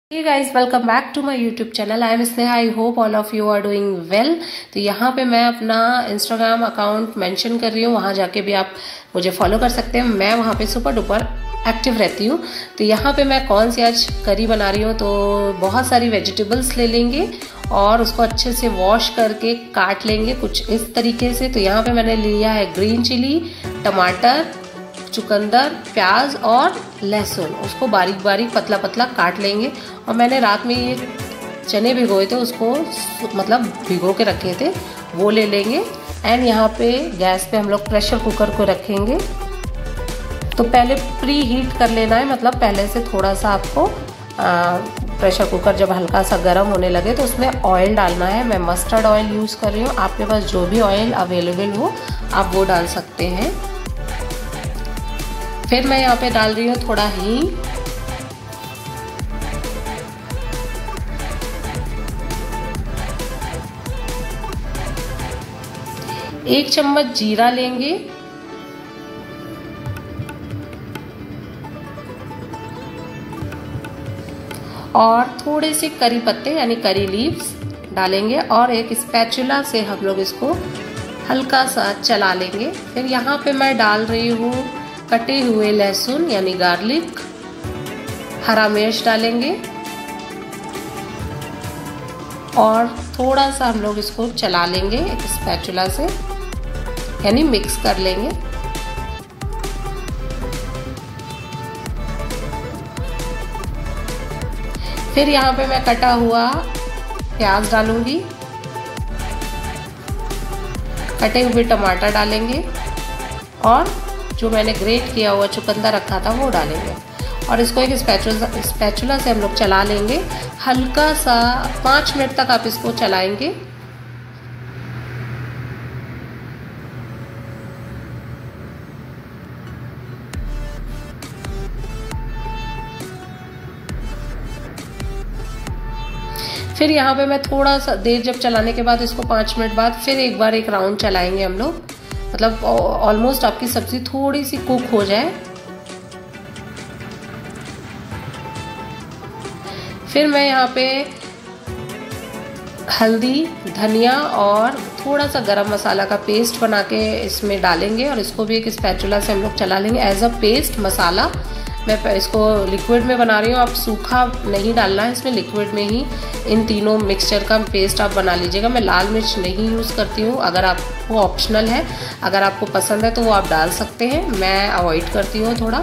Hey guys, welcome back to my YouTube channel. I am Sneha. I hope all of you are doing well. तो यहाँ पे मैं अपना Instagram account mention कर रही हूँ, वहाँ जाके भी आप मुझे फॉलो कर सकते हैं। मैं वहाँ पे सुपर डुपर एक्टिव रहती हूँ। तो यहाँ पे मैं कौन सी आज करी बना रही हूँ, तो बहुत सारी वेजिटेबल्स ले लेंगे और उसको अच्छे से वॉश करके काट लेंगे कुछ इस तरीके से। तो यहाँ पे मैंने लिया है ग्रीन चिली, टमाटर, चुकंदर, प्याज और लहसुन। उसको बारीक बारीक पतला पतला काट लेंगे। और मैंने रात में ये चने भिगोए थे, उसको मतलब भिगो के रखे थे, वो ले लेंगे। एंड यहाँ पे गैस पे हम लोग प्रेशर कुकर को रखेंगे। तो पहले प्री हीट कर लेना है, मतलब पहले से थोड़ा सा आपको प्रेशर कुकर जब हल्का सा गर्म होने लगे तो उसमें ऑयल डालना है। मैं मस्टर्ड ऑयल यूज़ कर रही हूँ, आपके पास जो भी ऑयल अवेलेबल हो आप वो डाल सकते हैं। फिर मैं यहाँ पे डाल रही हूँ थोड़ा हींग, एक चम्मच जीरा लेंगे, और थोड़े से करी पत्ते यानी करी लीव्स डालेंगे और एक स्पैचुला से हम लोग इसको हल्का सा चला लेंगे। फिर यहाँ पे मैं डाल रही हूँ कटे हुए लहसुन यानी गार्लिक, हरा मिर्च डालेंगे और थोड़ा सा हम लोग इसको चला लेंगे एक स्पैचुला से, यानी मिक्स कर लेंगे। फिर यहाँ पे मैं कटा हुआ प्याज डालूंगी, कटे हुए टमाटर डालेंगे और जो मैंने ग्रेट किया हुआ चुकंदर रखा था वो डालेंगे। और इसको एक स्पैचुला से हम लोग चला लेंगे हल्का सा। 5 मिनट तक आप इसको चलाएंगे। फिर यहाँ पे मैं थोड़ा सा देर जब चलाने के बाद इसको 5 मिनट बाद फिर एक बार एक राउंड चलाएंगे हम लोग, मतलब ऑलमोस्ट आपकी सब्जी थोड़ी सी कुक हो जाए। फिर मैं यहाँ पे हल्दी, धनिया और थोड़ा सा गरम मसाला का पेस्ट बना के इसमें डालेंगे और इसको भी एक स्पैचुला से हम लोग चला लेंगे एज अ पेस्ट मसाला। मैं इसको लिक्विड में बना रही हूँ, आप सूखा नहीं डालना है इसमें, लिक्विड में ही इन तीनों मिक्सचर का पेस्ट आप बना लीजिएगा। मैं लाल मिर्च नहीं यूज़ करती हूँ, अगर आपको ऑप्शनल है, अगर आपको पसंद है तो वो आप डाल सकते हैं, मैं अवॉइड करती हूँ थोड़ा।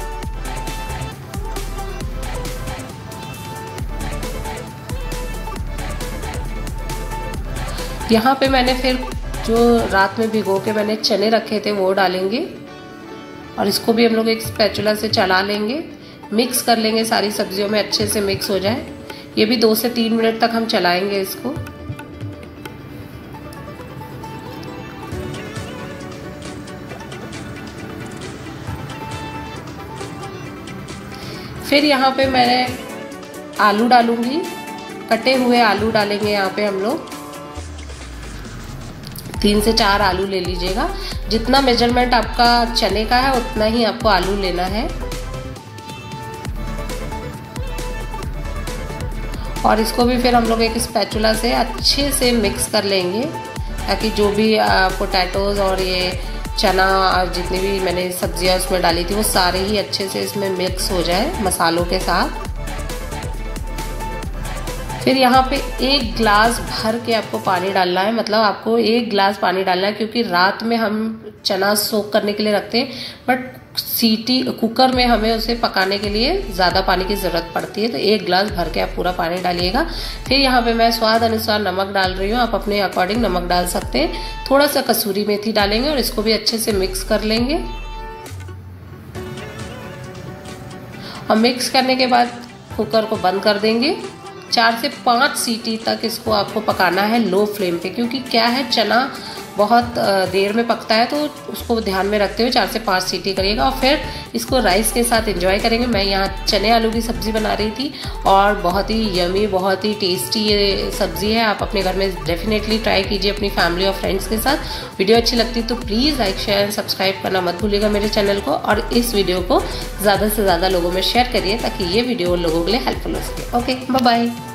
यहाँ पे मैंने फिर जो रात में भिगो के मैंने चने रखे थे वो डालेंगे और इसको भी हम लोग एक स्पैचुला से चला लेंगे, मिक्स कर लेंगे, सारी सब्जियों में अच्छे से मिक्स हो जाए। ये भी 2 से 3 मिनट तक हम चलाएंगे इसको। फिर यहाँ पे मैंने आलू डालूंगी, कटे हुए आलू डालेंगे यहाँ पे हम लोग। 3 से 4 आलू ले लीजिएगा, जितना मेजरमेंट आपका चने का है उतना ही आपको आलू लेना है। और इसको भी फिर हम लोग एक स्पैचुला से अच्छे से मिक्स कर लेंगे ताकि जो भी पोटैटोज और ये चना और जितनी भी मैंने सब्जियां उसमें डाली थी वो सारे ही अच्छे से इसमें मिक्स हो जाए मसालों के साथ। फिर यहाँ पे 1 गिलास भर के आपको पानी डालना है, मतलब आपको 1 गिलास पानी डालना है, क्योंकि रात में हम चना सोक करने के लिए रखते हैं बट कुकर में हमें उसे पकाने के लिए ज़्यादा पानी की ज़रूरत पड़ती है। तो 1 गिलास भर के आप पूरा पानी डालिएगा। फिर यहाँ पे मैं स्वाद अनुसार नमक डाल रही हूँ, आप अपने अकॉर्डिंग नमक डाल सकते हैं। थोड़ा सा कसूरी मेथी डालेंगे और इसको भी अच्छे से मिक्स कर लेंगे। और मिक्स करने के बाद कुकर को बंद कर देंगे। 4 से 5 सीटी तक इसको आपको पकाना है लो फ्लेम पे, क्योंकि क्या है चना बहुत देर में पकता है, तो उसको ध्यान में रखते हुए 4 से 5 सीटी करिएगा और फिर इसको राइस के साथ एंजॉय करेंगे। मैं यहाँ चने आलू की सब्ज़ी बना रही थी और बहुत ही यमी, बहुत ही टेस्टी ये सब्ज़ी है। आप अपने घर में डेफिनेटली ट्राई कीजिए अपनी फैमिली और फ्रेंड्स के साथ। वीडियो अच्छी लगती तो please like share and subscribe करना मत भूलिएगा मेरे चैनल को, और इस वीडियो को ज़्यादा से ज़्यादा लोगों में शेयर करिए ताकि ये वीडियो लोगों के लिए हेल्पफुल हो सके। Okay, bye bye.